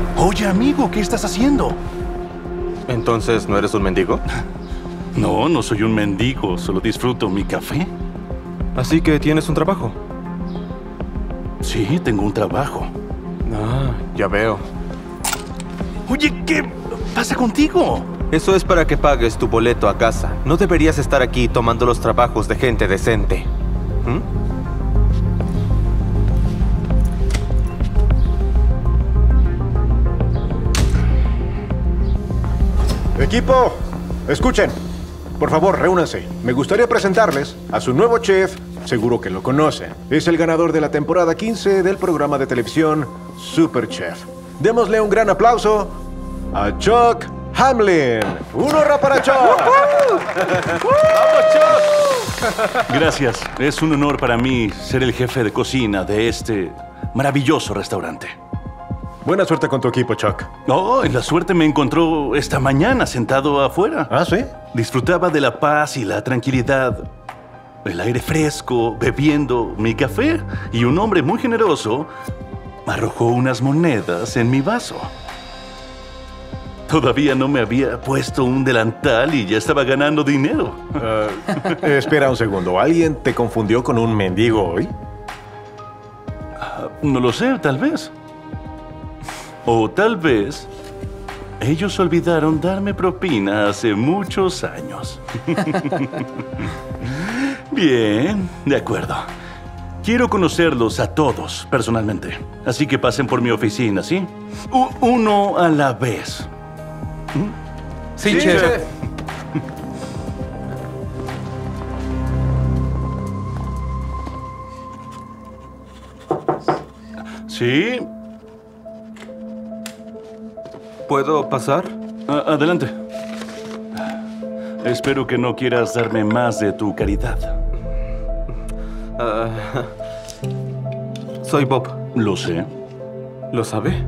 Oye, amigo, ¿qué estás haciendo? ¿Entonces no eres un mendigo? No, no soy un mendigo. Solo disfruto mi café. Así que tienes un trabajo. Sí, tengo un trabajo. Ah, ya veo. Oye, ¿qué pasa contigo? Eso es para que pagues tu boleto a casa. No deberías estar aquí tomando los trabajos de gente decente. Equipo, escuchen. Por favor, reúnanse. Me gustaría presentarles a su nuevo chef. Seguro que lo conocen. Es el ganador de la temporada 15 del programa de televisión Super Chef. Démosle un gran aplauso a Chuck Hamlin. ¡Un hurra para Chuck! ¡Vamos, Chuck! Gracias. Es un honor para mí ser el jefe de cocina de este maravilloso restaurante. Buena suerte con tu equipo, Chuck. Oh, la suerte me encontró esta mañana sentado afuera. ¿Ah, sí? Disfrutaba de la paz y la tranquilidad, el aire fresco, bebiendo mi café, y un hombre muy generoso arrojó unas monedas en mi vaso. Todavía no me había puesto un delantal y ya estaba ganando dinero. Espera un segundo. ¿Alguien te confundió con un mendigo hoy? No lo sé, tal vez. O tal vez ellos olvidaron darme propina hace muchos años. Bien, de acuerdo. Quiero conocerlos a todos personalmente. Así que pasen por mi oficina, ¿sí? Uno a la vez. Sí, chef. ¿Sí? ¿Puedo pasar? Adelante. Espero que no quieras darme más de tu caridad. Soy Bob. Lo sé. ¿Lo sabe?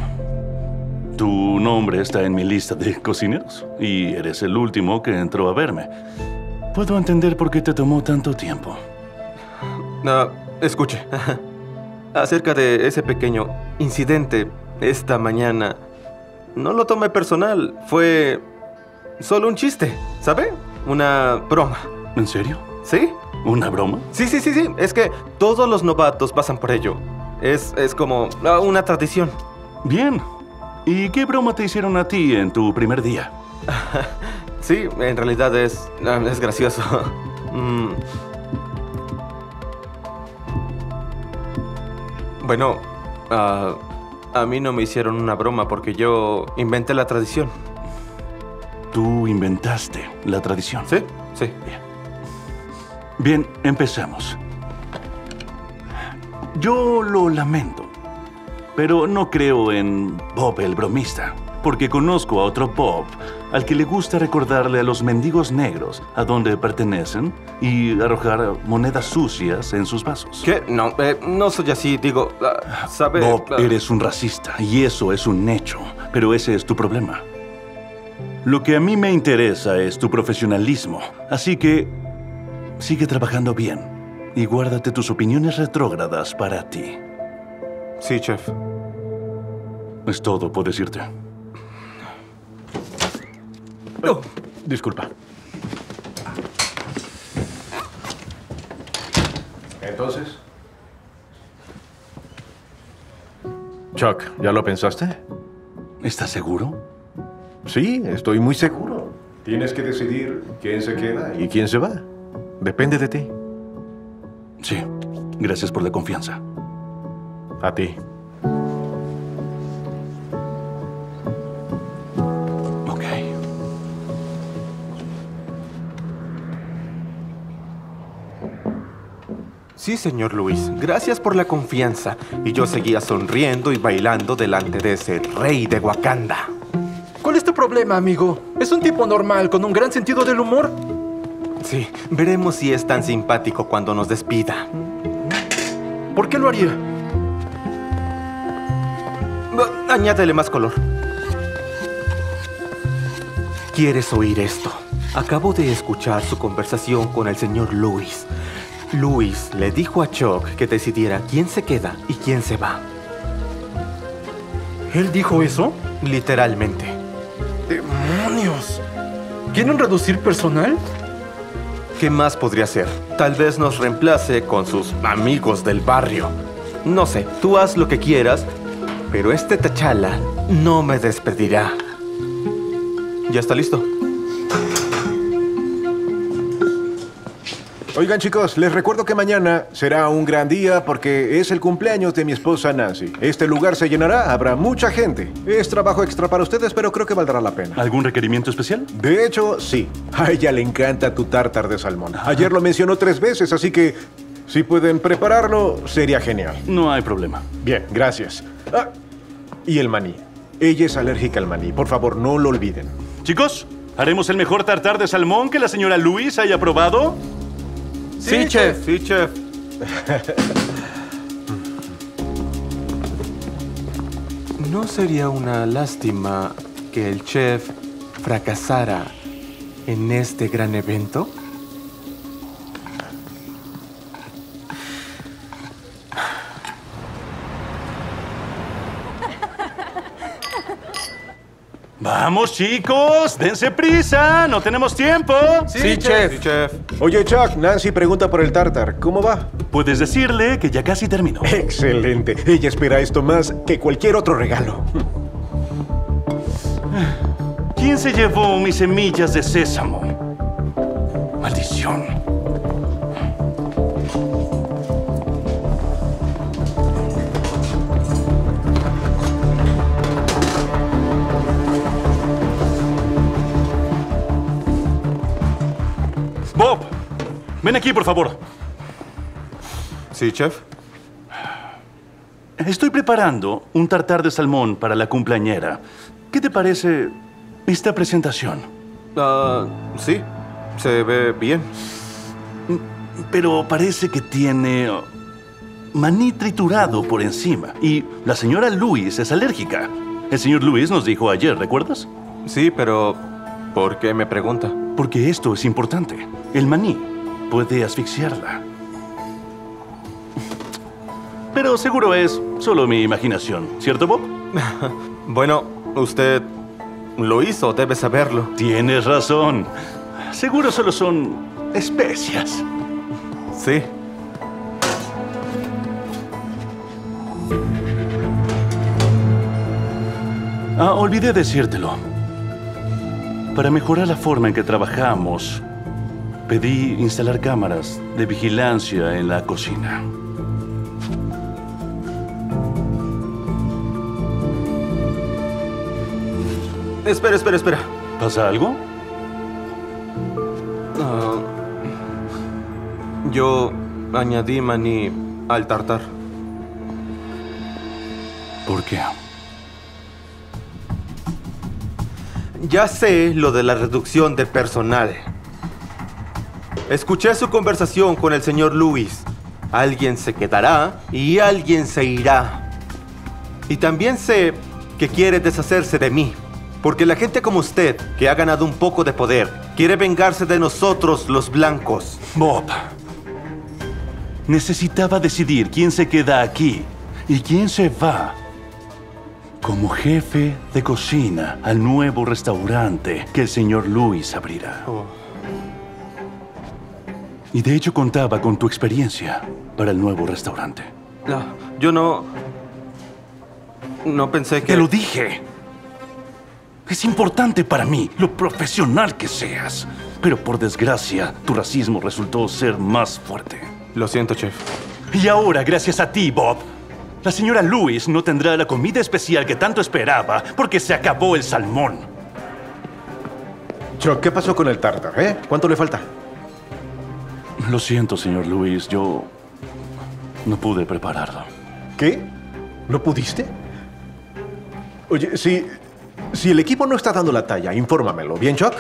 Tu nombre está en mi lista de cocineros y eres el último que entró a verme. Puedo entender por qué te tomó tanto tiempo. Escuche. Acerca de ese pequeño incidente esta mañana, no lo tomé personal. Fue solo un chiste, ¿sabe? Una broma. ¿En serio? ¿Sí? ¿Una broma? Sí. Es que todos los novatos pasan por ello. Es como una tradición. Bien. ¿Y qué broma te hicieron a ti en tu primer día? Sí, en realidad es gracioso. Bueno, a mí no me hicieron una broma porque yo inventé la tradición. Tú inventaste la tradición. Sí. Bien, empezamos. Yo lo lamento, pero no creo en Bob el bromista, porque conozco a otro Bob al que le gusta recordarle a los mendigos negros a dónde pertenecen y arrojar monedas sucias en sus vasos. ¿Qué? No, no soy así, digo, ¿sabe? Bob, eres un racista y eso es un hecho, pero ese es tu problema. Lo que a mí me interesa es tu profesionalismo, así que sigue trabajando bien y guárdate tus opiniones retrógradas para ti. Sí, chef. Es todo, puedes irte. Disculpa. Entonces, Chuck, ¿ya lo pensaste? ¿Estás seguro? Sí, estoy muy seguro. Tienes que decidir quién se queda y quién se va. Depende de ti. Sí, gracias por la confianza. A ti. Ok. Sí, señor Luis. Gracias por la confianza. Y yo seguía sonriendo y bailando delante de ese rey de Wakanda. ¿Cuál es tu problema, amigo? Es un tipo normal, con un gran sentido del humor. Sí, veremos si es tan simpático cuando nos despida. ¿Por qué lo haría? Añádele más color. ¿Quieres oír esto? Acabo de escuchar su conversación con el señor Luis. Luis le dijo a Chuck que decidiera quién se queda y quién se va. ¿Él dijo eso? Literalmente. ¡Demonios! ¿Quieren reducir personal? ¿Qué más podría hacer? Tal vez nos reemplace con sus amigos del barrio. No sé, tú haz lo que quieras, pero este T'Challa no me despedirá. ¿Ya está listo? Oigan, chicos, les recuerdo que mañana será un gran día porque es el cumpleaños de mi esposa Nancy. Este lugar se llenará, habrá mucha gente. Es trabajo extra para ustedes, pero creo que valdrá la pena. ¿Algún requerimiento especial? De hecho, sí. A ella le encanta tu tártar de salmón. Ayer lo mencionó 3 veces, así que si pueden prepararlo, sería genial. No hay problema. Bien, gracias. Ah, y el maní. Ella es alérgica al maní. Por favor, no lo olviden. Chicos, ¿haremos el mejor tartar de salmón que la señora Louise haya probado? Sí, chef. Sí, chef. ¿No sería una lástima que el chef fracasara en este gran evento? ¡Vamos, chicos! ¡Dense prisa! ¡No tenemos tiempo! Sí, chef. Sí, chef. Oye, Chuck, Nancy pregunta por el tártar. ¿Cómo va? Puedes decirle que ya casi terminó. Excelente. Ella espera esto más que cualquier otro regalo. ¿Quién se llevó mis semillas de sésamo? Maldición. Bob, ven aquí, por favor. Sí, chef. Estoy preparando un tartar de salmón para la cumpleañera. ¿Qué te parece esta presentación? Sí. Se ve bien. Pero parece que tiene maní triturado por encima. Y la señora Louise es alérgica. El señor Louise nos dijo ayer, ¿recuerdas? Sí, pero ¿por qué me pregunta? Porque esto es importante. El maní puede asfixiarla. Pero seguro es solo mi imaginación, ¿cierto, Bob? Bueno, usted lo hizo, debe saberlo. Tienes razón. Seguro solo son especias. Sí. Olvidé decírtelo. Para mejorar la forma en que trabajamos, pedí instalar cámaras de vigilancia en la cocina. Espera. ¿Pasa algo? Yo añadí maní al tartar. ¿Por qué? Ya sé lo de la reducción de personal. Escuché su conversación con el señor Lewis. Alguien se quedará y alguien se irá. Y también sé que quiere deshacerse de mí. Porque la gente como usted, que ha ganado un poco de poder, quiere vengarse de nosotros, los blancos. Bob, necesitaba decidir quién se queda aquí y quién se va como jefe de cocina al nuevo restaurante que el señor Lewis abrirá. Y de hecho contaba con tu experiencia para el nuevo restaurante. Yo no pensé que... ¡Te lo dije! Es importante para mí lo profesional que seas. Pero por desgracia, tu racismo resultó ser más fuerte. Lo siento, chef. Y ahora, gracias a ti, Bob, la señora Louise no tendrá la comida especial que tanto esperaba porque se acabó el salmón. Chuck, ¿qué pasó con el tártar, ¿Cuánto le falta? Lo siento, señor Louise, yo no pude prepararlo. ¿Qué? ¿No pudiste? Oye, si el equipo no está dando la talla, infórmamelo. ¿Bien, Chuck?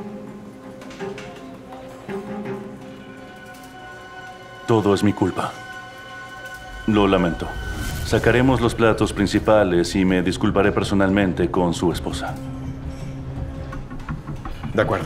Todo es mi culpa. Lo lamento. Sacaremos los platos principales y me disculparé personalmente con su esposa. De acuerdo.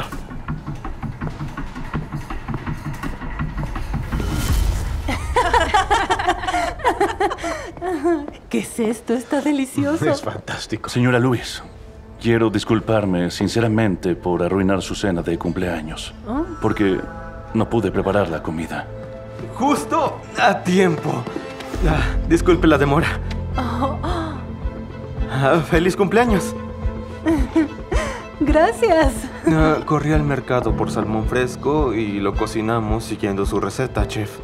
¿Qué es esto? Está delicioso. Es fantástico. Señora Lewis, quiero disculparme sinceramente por arruinar su cena de cumpleaños. Porque no pude preparar la comida. Justo a tiempo. Disculpe la demora. ¡Feliz cumpleaños! Gracias. Corrí al mercado por salmón fresco y lo cocinamos siguiendo su receta, chef.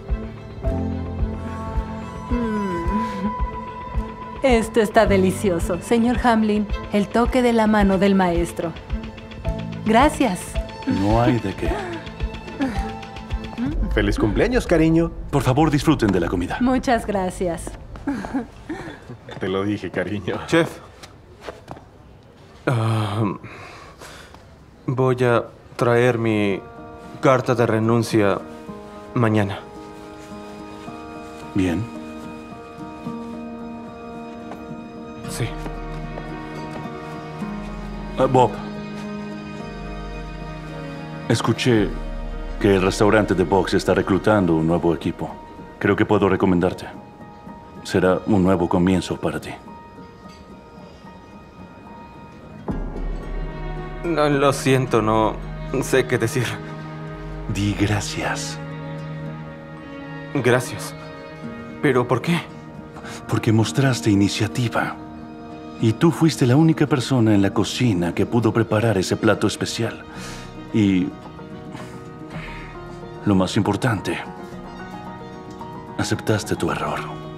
Esto está delicioso. Señor Hamlin, el toque de la mano del maestro. Gracias. No hay de qué. ¡Feliz cumpleaños, cariño! Por favor, disfruten de la comida. Muchas gracias. Te lo dije, cariño. Chef. Voy a traer mi carta de renuncia mañana. Bien. Sí. Bob. Escuché que el restaurante de box está reclutando un nuevo equipo. Creo que puedo recomendarte. Será un nuevo comienzo para ti. No, lo siento, no sé qué decir. Di gracias. Gracias. ¿Pero por qué? Porque mostraste iniciativa. Y tú fuiste la única persona en la cocina que pudo preparar ese plato especial. Y lo más importante, aceptaste tu error.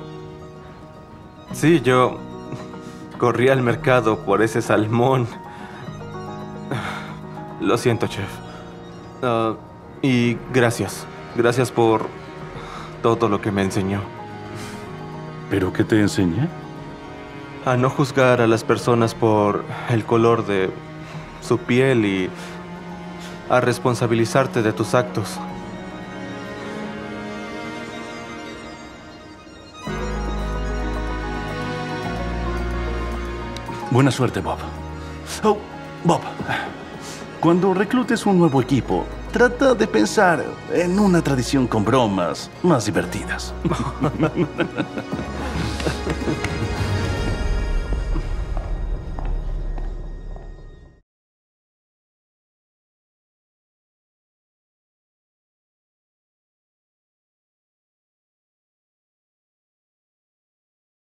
Sí, yo corrí al mercado por ese salmón. Lo siento, chef. Y gracias. Gracias por todo lo que me enseñó. ¿Pero qué te enseñé? A no juzgar a las personas por el color de su piel y a responsabilizarte de tus actos. Buena suerte, Bob. Oh, Bob. Cuando reclutes un nuevo equipo, trata de pensar en una tradición con bromas más divertidas.